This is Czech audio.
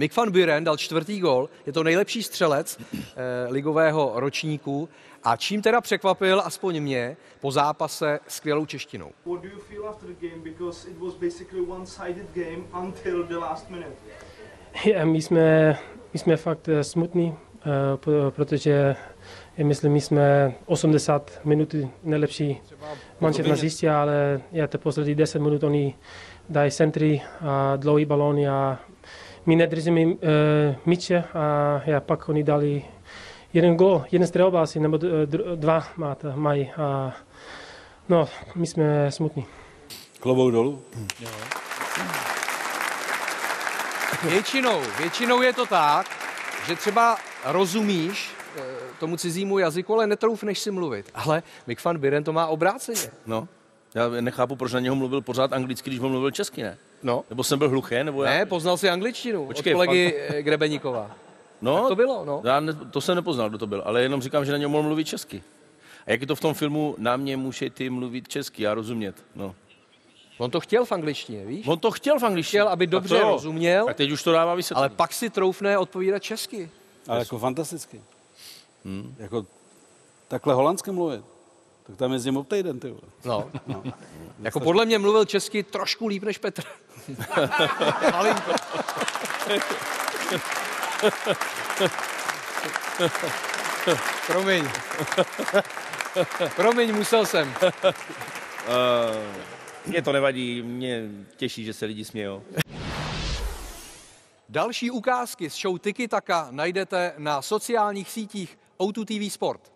Mick van Buren dal 4. gól, je to nejlepší střelec ligového ročníku a čím teda překvapil, aspoň mě, po zápase skvělou češtinou. What do you feel after the game, because it was basically one-sided game until the last minute? My jsme fakt smutní, protože myslím, my jsme 80 minut nejlepší manšaft na hřišti, ale to poslední 10 minut oni dají centry a dlouhý balóny a my nedržíme míče a pak oni dali jeden gól, jeden střelba asi, nebo dva mají. No, my jsme smutní. Klobouk dolů. Většinou je to tak, že třeba rozumíš tomu cizímu jazyku, ale netroufneš si mluvit. Ale Mick van Buren to má obráceně. No, já nechápu, proč na něho mluvil pořád anglicky, když on mluvil česky, ne? No. Nebo jsem byl hluchý, nebo Ne, já? poznal si angličtinu Počkej, od kolegy Grebeníkova. No, tak to bylo, no. To jsem nepoznal, kdo to byl, ale jenom říkám, že na něm mohl mluvit česky. A jak je to v tom filmu, na mě musí ty mluvit česky a rozumět, no. On to chtěl v angličtině, víš? On to chtěl v angličtině. Chtěl, aby dobře rozuměl, a teď už to dává vysvětlení. ale pak si troufne odpovídat česky. Ale jako fantasticky. Jako takhle holandsky mluvit. Tak tam jezdím ob týden, ty vole. No. Jako podle mě mluvil česky trošku líp než Petr. Malinko. Promiň, musel jsem. Mně to nevadí, mě těší, že se lidi smějou. Další ukázky z show Tiki Taka najdete na sociálních sítích O2 TV Sport.